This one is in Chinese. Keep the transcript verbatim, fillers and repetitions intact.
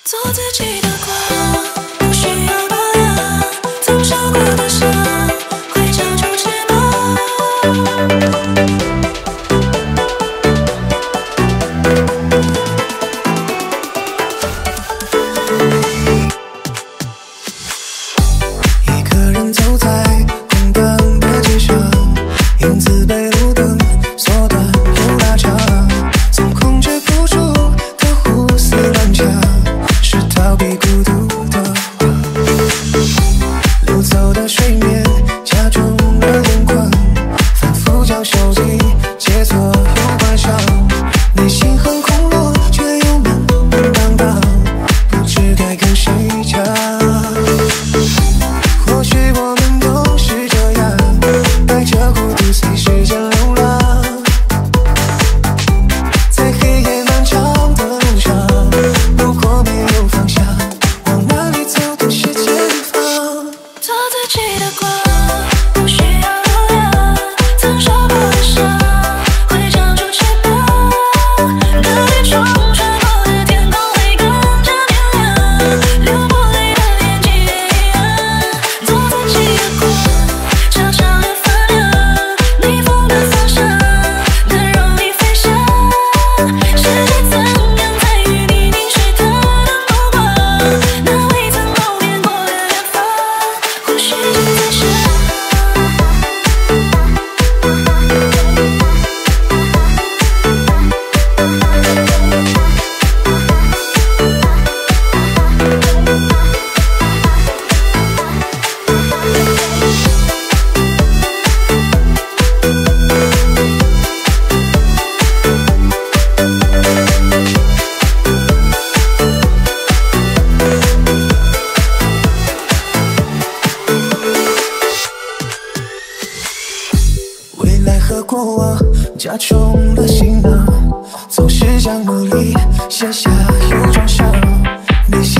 做自己的光，不需要保养，曾受过的伤会长出翅膀。一个人走在空荡的街上，影子被路灯缩短又拉长，总控制不住的胡思乱想，是逃避孤独的谎。流走的水面加重了眼眶，反复将手机解锁又关上，内心很空落，却又满满当当，不知该跟谁讲。或许我们都是这样，带着孤独随时间流浪，在黑夜漫长的路上，如果没有方向，往哪里走都是前方。做自己的光，不需要保养，曾受过的伤会长出翅膀。隔天冲穿过的天空会更加明亮，流过泪的眼睛也一样。做自己的光，常常也发亮，逆风的方向更容易飞翔。世界怎样在于你凝视它的目光，那未曾谋面过的远方，或许正在想。未来和过往加重了行囊，总是将努力写下又装上，内心